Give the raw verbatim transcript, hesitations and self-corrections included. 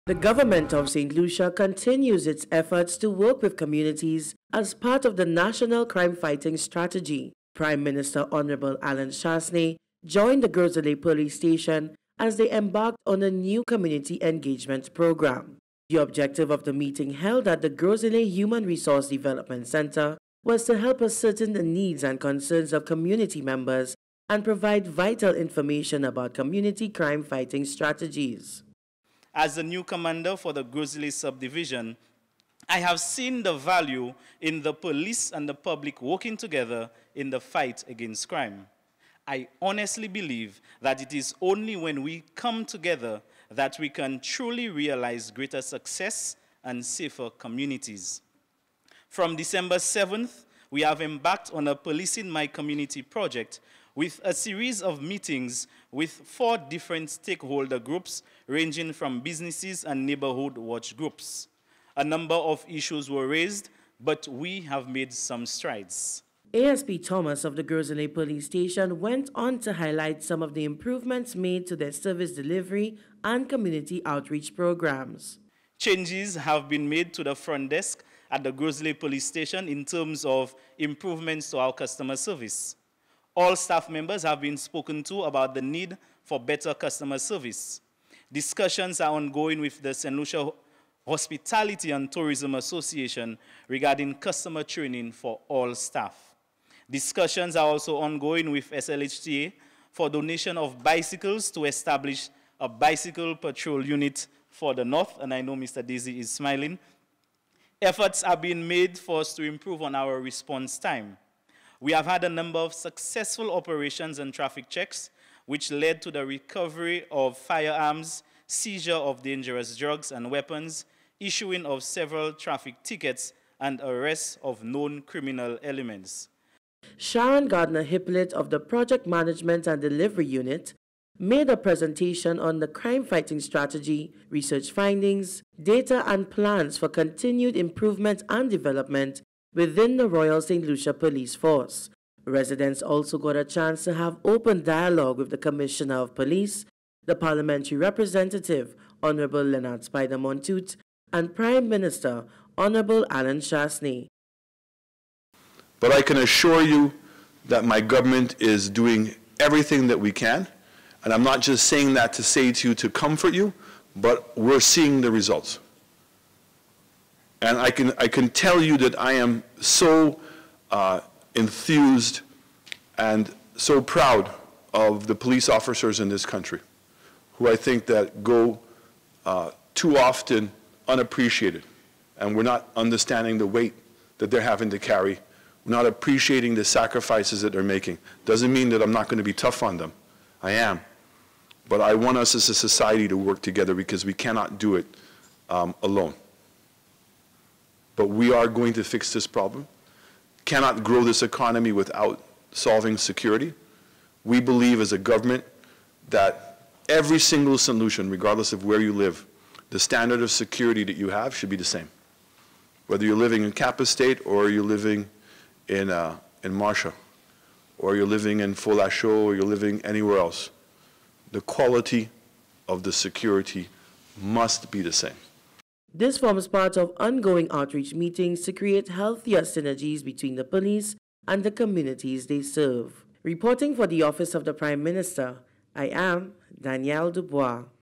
The government of Saint Lucia continues its efforts to work with communities as part of the National Crime Fighting Strategy. Prime Minister Honorable Alan Chastanet joined the Gros Islet Police Station as they embarked on a new community engagement program. The objective of the meeting held at the Gros Islet Human Resource Development Center was to help ascertain the needs and concerns of community members and provide vital information about community crime fighting strategies. As the new commander for the Gros Islet subdivision, I have seen the value in the police and the public working together in the fight against crime. I honestly believe that it is only when we come together that we can truly realize greater success and safer communities. From December seventh, we have embarked on a Policing My Community project with a series of meetings with four different stakeholder groups ranging from businesses and neighborhood watch groups. A number of issues were raised, but we have made some strides. A S P Thomas of the Gros Islet Police Station went on to highlight some of the improvements made to their service delivery and community outreach programs. Changes have been made to the front desk at the Gros Islet Police Station in terms of improvements to our customer service. All staff members have been spoken to about the need for better customer service. Discussions are ongoing with the Saint Lucia Hospitality and Tourism Association regarding customer training for all staff. Discussions are also ongoing with S L H T A for donation of bicycles to establish a bicycle patrol unit for the north, and I know Mister Daisy is smiling. Efforts are being made for us to improve on our response time. We have had a number of successful operations and traffic checks, which led to the recovery of firearms, seizure of dangerous drugs and weapons, issuing of several traffic tickets, and arrest of known criminal elements. Sharon Gardner-Hippolyte of the Project Management and Delivery Unit made a presentation on the crime fighting strategy, research findings, data and plans for continued improvement and development within the Royal Saint Lucia Police Force. Residents also got a chance to have open dialogue with the Commissioner of Police, the Parliamentary Representative, Honorable Leonard Spider-Montoute, and Prime Minister, Honorable Alan Chastanet. But I can assure you that my government is doing everything that we can, and I'm not just saying that to say to you to comfort you, but we're seeing the results. And I can, I can tell you that I am so uh, enthused and so proud of the police officers in this country, who I think that go uh, too often unappreciated. And we're not understanding the weight that they're having to carry. We're not appreciating the sacrifices that they're making. Doesn't mean that I'm not going to be tough on them. I am. But I want us as a society to work together because we cannot do it um, alone. But we are going to fix this problem. Cannot grow this economy without solving security. We believe as a government that every single solution, regardless of where you live, the standard of security that you have should be the same. Whether you're living in Cap Estate or you're living in, uh, in Marcia, or you're living in Faux-Lachaud, or you're living anywhere else, the quality of the security must be the same. This forms part of ongoing outreach meetings to create healthier synergies between the police and the communities they serve. Reporting for the Office of the Prime Minister, I am Danielle Dubois.